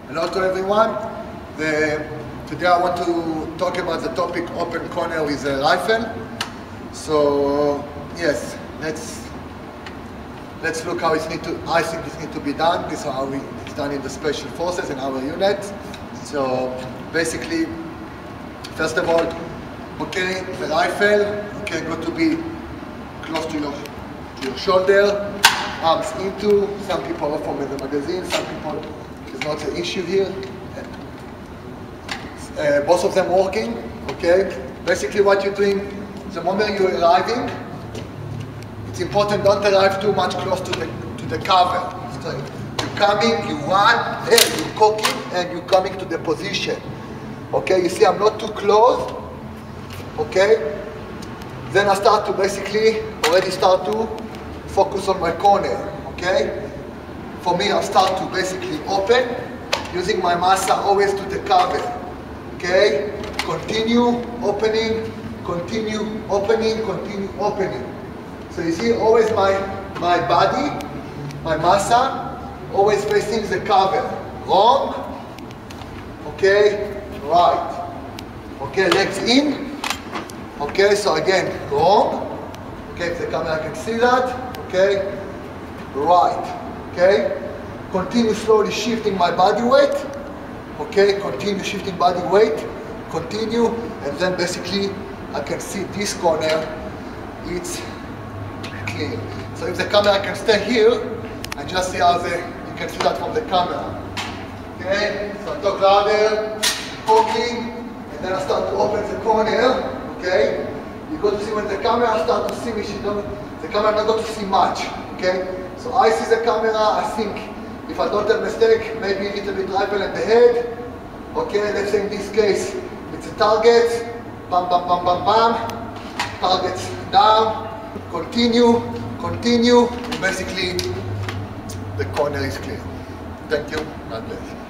Hello to everyone. Today I want to talk about the topic open corner with a rifle. So yes, let's look how I think it needs to be done. This is how it's done in the Special Forces in our unit. So basically, first of all, okay, the rifle, okay, got to be close to your shoulder, arms into. Some people are from the magazine, some people, it's not an issue here. Both of them working, okay? Basically what you're doing, the moment you're arriving, it's important don't arrive too much close to the cover. So you're coming, you run, there, you're cocking, and you're coming to the position. Okay, you see I'm not too close, okay? Then I start to already start to focus on my corner, okay? For me, I start to basically open, using my massa always to the cover, okay? Continue opening, continue opening, continue opening. So you see always my body, my massa, always facing the cover. Wrong, okay, right. Okay, legs in. Okay, so again, wrong. Okay, if the camera can see that. Okay, right. Okay, continue slowly shifting my body weight. Okay, continue shifting body weight. Continue, and then basically I can see this corner. It's clear. So if the camera can stay here, and just see how you can see that from the camera. Okay, so I talk louder, poking, and then I start to open the corner. Okay, you got to see when the camera start to see me, the camera not going to see much. Okay, so I see the camera. I think if I don't have mistake, maybe a little bit rifle at the head. Okay, let's say in this case it's a target. Bam, bam, bam, bam, bam. Targets down. Continue, continue. And basically, the corner is clear. Thank you. God bless.